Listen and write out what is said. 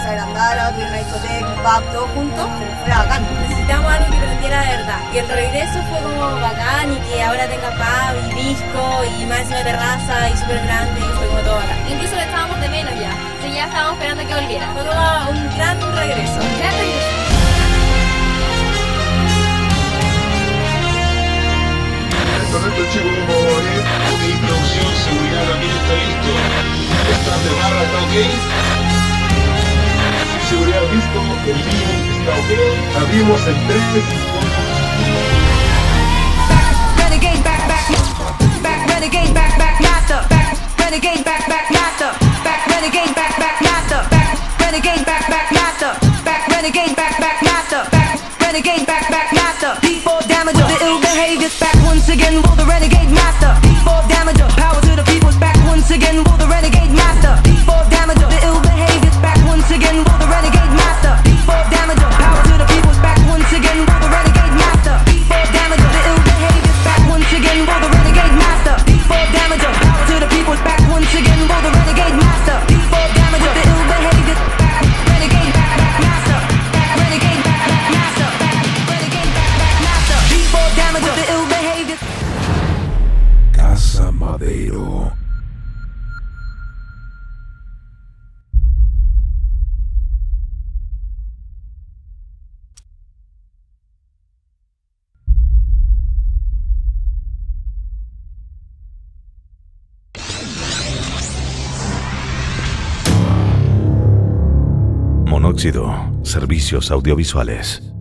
se agrandara, tuviera una discoteca, un pub, todo junto, fuera bacán. Necesitamos algo que prendiera de verdad. Y el regreso fue como bacán y que ahora tenga pub y disco y más encima terraza y súper grande y fue como todo bacán. Incluso lo estábamos de menos ya. O sea, ya estábamos esperando que volviera. Fue como un gran regreso. Un gran regreso. Correcto, chicos, como producción, seguridad también está listo. Estás de barra, está ok. Seguridad listo, el living está ok. Abrimos en 3, 2, 1. Renegade back, renegade back, master. Renegade back, master. Renegade back, master. Renegade back, master. Renegade back, master. Renegade back, master. People damage the ill behaviors back once again. Will the renegade master? People damage power to the people's back once again. Will the renegade master? People damage the ill behaviors back once again. Will the renegade master? People damage power to the people's back once again. Will the renegade master? People damage the ill behaviors back once again. Will the renegade master? People damage power to the people's back once again. Will the renegade master? People damage the ill behaviors back. Renegade back master. Renegade back master. Renegade back master. People damage the ill behaviors. Casa Madero. Monóxido, servicios audiovisuales.